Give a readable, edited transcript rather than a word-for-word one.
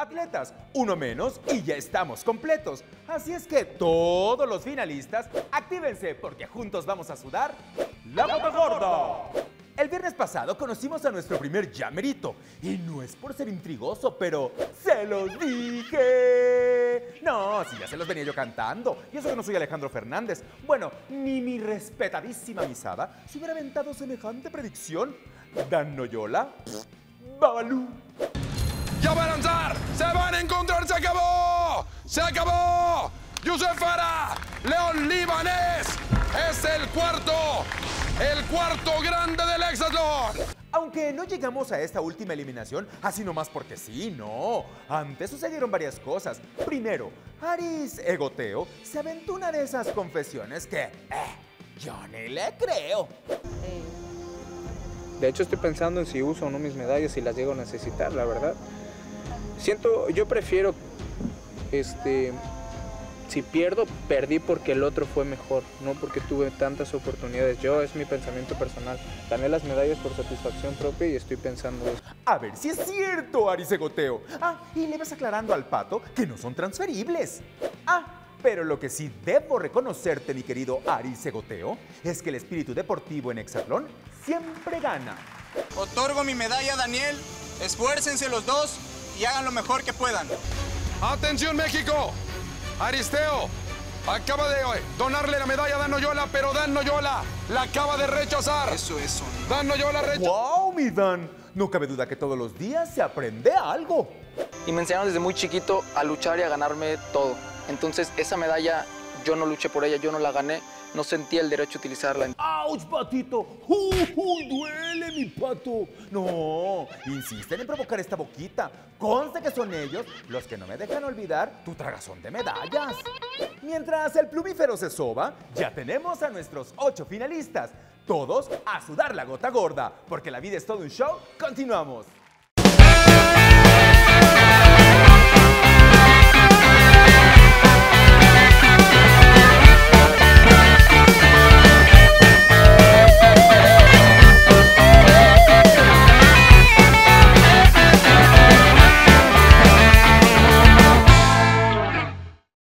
atletas, uno menos y ya estamos completos. Así es que todos los finalistas, actívense porque juntos vamos a sudar la gota gorda. El viernes pasado conocimos a nuestro primer llamerito. Y no es por ser intrigoso, pero ¡se los dije! No, si ya se los venía yo cantando. Y eso que no soy Alejandro Fernández. Bueno, ni mi respetadísima Misada se hubiera aventado semejante predicción. Dan Noyola, Babalú. ¡Ya va a lanzar! ¡Se van a encontrar! ¡Se acabó! ¡Se acabó! ¡Yusef Farah! ¡León Libanés! ¡Es el cuarto grande del hexatlón! Aunque no llegamos a esta última eliminación así nomás porque sí, no. Antes sucedieron varias cosas. Primero, Aris Egoteo se aventó una de esas confesiones que yo ni le creo. De hecho, estoy pensando en si uso o no mis medallas, si las llego a necesitar, la verdad. Yo prefiero, si pierdo, perdí porque el otro fue mejor, no porque tuve tantas oportunidades. Es mi pensamiento personal. Gané las medallas por satisfacción propia y estoy pensando eso. A ver si es cierto, Aris Egoteo. Y le vas aclarando al Pato que no son transferibles. Pero lo que sí debo reconocerte, mi querido Aris Egoteo, es que el espíritu deportivo en hexatlón siempre gana. Otorgo mi medalla a Daniel, esfuércense los dos y hagan lo mejor que puedan. ¡Atención, México! Aristeo acaba de donarle la medalla a Dan Noyola, pero Dan Noyola la acaba de rechazar. Eso. Dan Noyola rechazó. ¡Wow, mi Dan! No cabe duda que todos los días se aprende algo. Y me enseñaron desde muy chiquito a luchar y a ganarme todo. Entonces, esa medalla, yo no luché por ella, yo no la gané, no sentía el derecho a utilizarla. ¡Auch, Patito! ¡Duele, mi Pato! No, insisten en provocar esta boquita. Conste que son ellos los que no me dejan olvidar tu tragazón de medallas. Mientras el plumífero se soba, ya tenemos a nuestros 8 finalistas. Todos a sudar la gota gorda, porque la vida es todo un show. Continuamos.